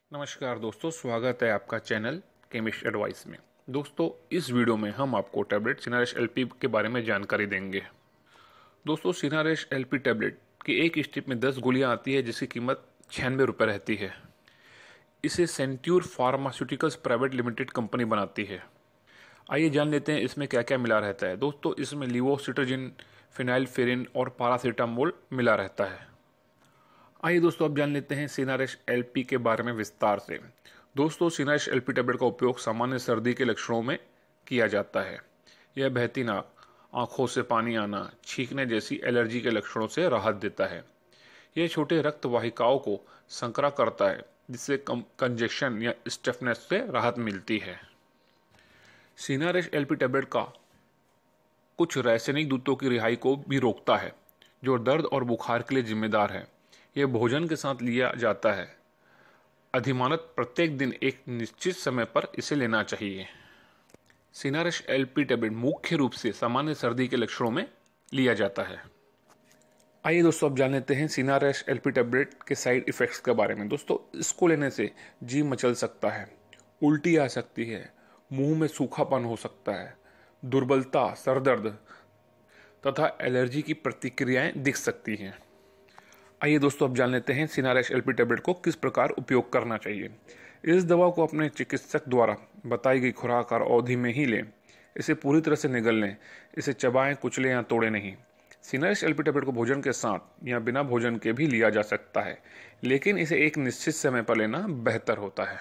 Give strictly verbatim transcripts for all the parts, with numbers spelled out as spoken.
नमस्कार दोस्तों, स्वागत है आपका चैनल केमिस्ट एडवाइस में। दोस्तों, इस वीडियो में हम आपको टैबलेट सिनारेश एलपी के बारे में जानकारी देंगे। दोस्तों, सिनारेश एलपी टैबलेट की एक स्ट्रिप में दस गोलियां आती है जिसकी कीमत छियानवे रुपये रहती है। इसे Centaur pharmaceuticals private limited company बनाती है। आइए जान लेते हैं इसमें क्या क्या मिला रहता है। दोस्तों, इसमें लीवोसिट्राजिन, फिनाइलफेरिन और पैरासीटामोल मिला रहता है। आइए दोस्तों, अब जान लेते हैं सिनारेश एलपी के बारे में विस्तार से। दोस्तों, सिनारेश एलपी टैबलेट का उपयोग सामान्य सर्दी के लक्षणों में किया जाता है। यह बहती नाक, आंखों से पानी आना, छींकने जैसी एलर्जी के लक्षणों से राहत देता है। यह छोटे रक्त वाहिकाओं को संकरा करता है जिससे कंजेशन या स्टिफनेस से राहत मिलती है। सिनारेश एलपी टैबलेट का कुछ रासायनिक दूतों की रिहाई को भी रोकता है जो दर्द और बुखार के लिए जिम्मेदार है। यह भोजन के साथ लिया जाता है। अधिमानत प्रत्येक दिन एक निश्चित समय पर इसे लेना चाहिए। सिनारेश एलपी टैबलेट मुख्य रूप से सामान्य सर्दी के लक्षणों में लिया जाता है। आइए दोस्तों, अब जान लेते हैं सिनारेश एलपी टैबलेट के साइड इफेक्ट्स के बारे में। दोस्तों, इसको लेने से जी मचल सकता है, उल्टी आ सकती है, मुंह में सूखापन हो सकता है, दुर्बलता, सरदर्द तथा एलर्जी की प्रतिक्रियाएं दिख सकती हैं। आइए दोस्तों, अब जान लेते हैं सिनारेश एलपी टैबलेट को किस प्रकार उपयोग करना चाहिए। इस दवा को अपने चिकित्सक द्वारा बताई गई खुराक और अवधि में ही लें। इसे पूरी तरह से निगल लें। इसे चबाएं, कुचलें या तोड़ें नहीं। सिनारेश एलपी टैबलेट को भोजन के साथ या बिना भोजन के भी लिया जा सकता है, लेकिन इसे एक निश्चित समय पर लेना बेहतर होता है।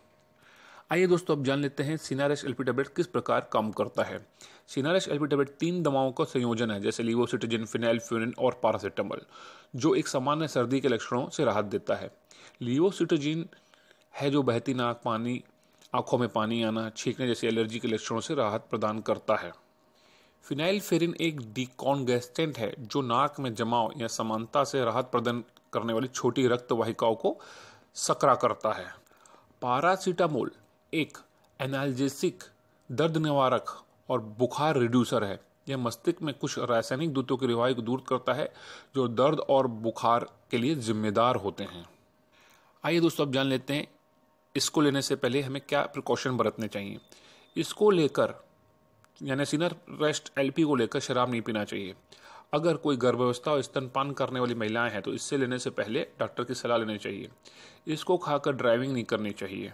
आइए दोस्तों, अब जान लेते हैं सिनारेश एलपी टैबलेट किस प्रकार काम करता है। सिनारेश एलपी टैबलेट तीन दवाओं का संयोजन है, जैसे लीवोसिट्राजिन, फिनाइलफ्यूरिन और पैरासीटामोल, जो एक सामान्य सर्दी के लक्षणों से राहत देता है। लीवोसिट्राजिन है जो बहती नाक, पानी, आंखों में पानी आना, छींकने जैसी एलर्जी के लक्षणों से राहत प्रदान करता है। फिनाइलफेरिन एक डिकॉन्गेस्टेंट है जो नाक में जमाव या समानता से राहत प्रदान करने वाली छोटी रक्त वाहिकाओं को सकरा करता है। पैरासीटामोल एक एनाल्जेसिक, दर्द निवारक और बुखार रिड्यूसर है। यह मस्तिष्क में कुछ रासायनिक दूतों की रिहाई को दूर करता है जो दर्द और बुखार के लिए जिम्मेदार होते हैं। आइए दोस्तों, अब जान लेते हैं इसको लेने से पहले हमें क्या प्रिकॉशन बरतने चाहिए। इसको लेकर यानी सिनारेश एलपी को लेकर शराब नहीं पीना चाहिए। अगर कोई गर्भावस्था और स्तनपान करने वाली महिलाएं हैं तो इससे लेने से पहले डॉक्टर की सलाह लेनी चाहिए। इसको खाकर ड्राइविंग नहीं करनी चाहिए।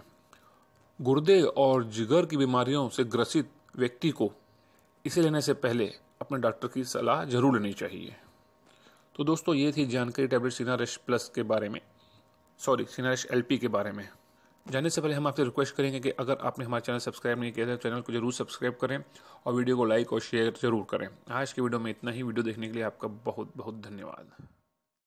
गुर्दे और जिगर की बीमारियों से ग्रसित व्यक्ति को इसे लेने से पहले अपने डॉक्टर की सलाह जरूर लेनी चाहिए। तो दोस्तों, ये थी जानकारी टैबलेट सिनारेश प्लस के बारे में, सॉरी सिनारेश एलपी के बारे में। जानने से पहले हम आपसे रिक्वेस्ट करेंगे कि अगर आपने हमारा चैनल सब्सक्राइब नहीं किया है तो चैनल को जरूर सब्सक्राइब करें और वीडियो को लाइक और शेयर जरूर करें। आज की वीडियो में इतना ही। वीडियो देखने के लिए आपका बहुत बहुत धन्यवाद।